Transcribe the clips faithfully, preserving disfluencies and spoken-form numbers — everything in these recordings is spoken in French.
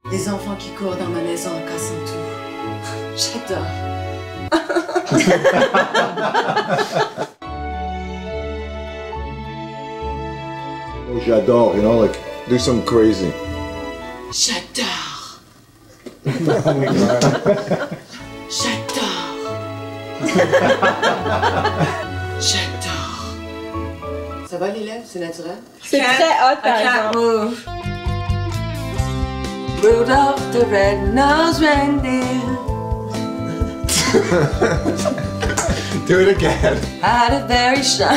Des enfants qui courent dans ma maison en cassant tout. J'adore. J'adore, you know, like, do something crazy. J'adore. Oh my God. J'adore. J'adore. Ça va les lèvres? C'est naturel? C'est très hot, par exemple. Move. Rudolph the red-nosed reindeer Do it again. had a very shy.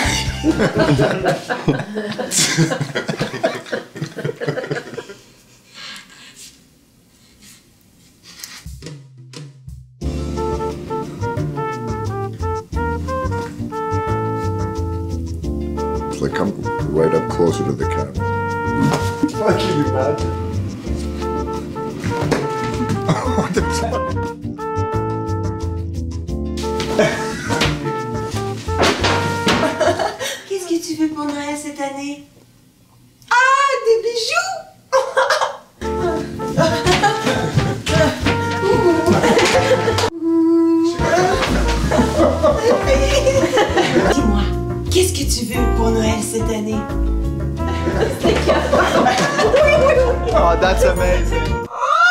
It's like come right up closer to the camera. Fucking imagine. Oh, the Qu'est-ce que tu veux pour Noël cette année? Ah, des bijoux! Dis-moi, qu'est-ce que tu veux pour Noël cette année? Oh, that's amazing.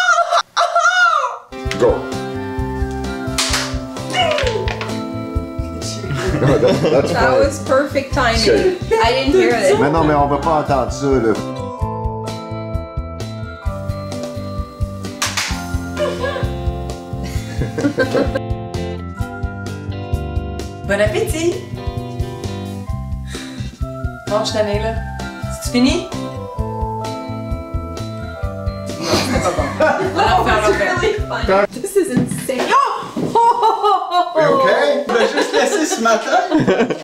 Go. No, that, that's That fine. was perfect timing. Okay. I didn't hear it. Mais non, mais on va pas entendre ça, là. Bon appétit! Mange ta nez là. C'est-tu fini? Non, c'était pas bon. On va en faire l'enfer. Really funny. This is insane. You okay? On l'a juste laissé ce matin.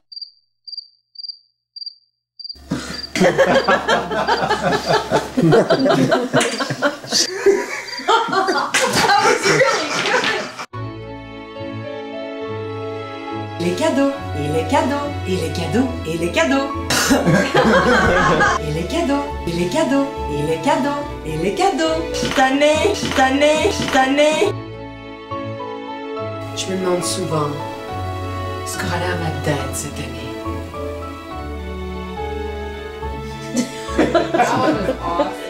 That was really good. Les cadeaux, et les cadeaux, et les cadeaux, et les cadeaux. Et les cadeaux, et les cadeaux, et les cadeaux, et les cadeaux. Cette année, cette année, cette année. Je me demande souvent ce qu'aura l'air ma date cette année. That one was awesome.